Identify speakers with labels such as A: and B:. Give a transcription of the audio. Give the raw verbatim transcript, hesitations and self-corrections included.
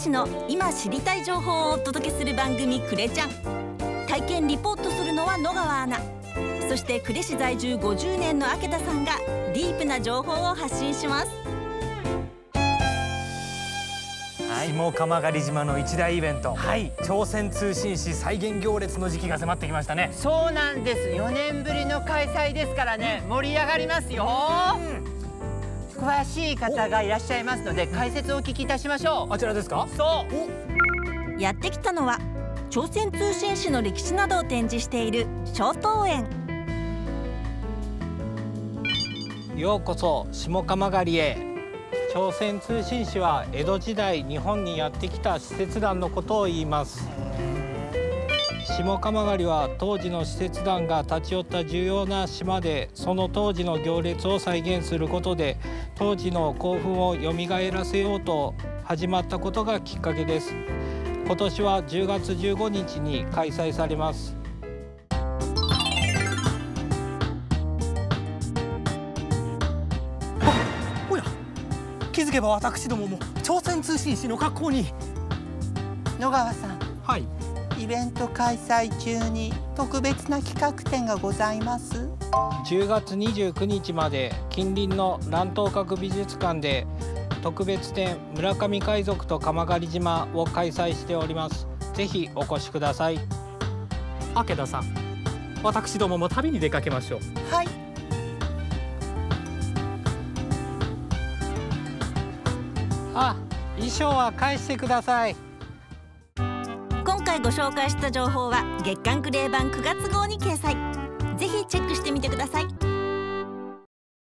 A: 市の今知りたい情報をお届けする番組クレちゃん。体験リポートするのは野川アナ、そして呉市在住ごじゅうねんの明田さんがディープな情報を発信します。
B: 下鎌狩島の一大イベント、
C: はい、
B: 朝鮮通信使再現行列の時期が迫ってきましたね。
C: そうなんです。よねんぶりの開催ですからね、盛り上がりますよ。詳しい方がいらっしゃいますので解説をお聞きいたしましょう。
B: あちらですか？
C: そう
A: やってきたのは朝鮮通信使の歴史などを展示している松濤園。
D: ようこそ下鎌狩へ。朝鮮通信使は江戸時代日本にやってきた使節団のことを言います。下鎌狩は当時の使節団が立ち寄った重要な島で、その当時の行列を再現することで当時の興奮をよみがえらせようと始まったことがきっかけです。今年はじゅうがつじゅうごにちに開催されます。
B: おや、気づけば私どもも朝鮮通信使の格好に。
C: 野川さん、
D: はい、
C: イベント開催中に特別な企画展がございます。
D: じゅうがつにじゅうくにちまで近隣の南東閣美術館で特別展村上海賊と鎌狩島を開催しております。ぜひお越しください。
B: 明田さん、私どもも旅に出かけましょう。
C: はい。
D: あ、衣装は返してください。
A: 今回ご紹介した情報は月刊クレー版くがつ号に掲載。ぜひチェックしてみてください。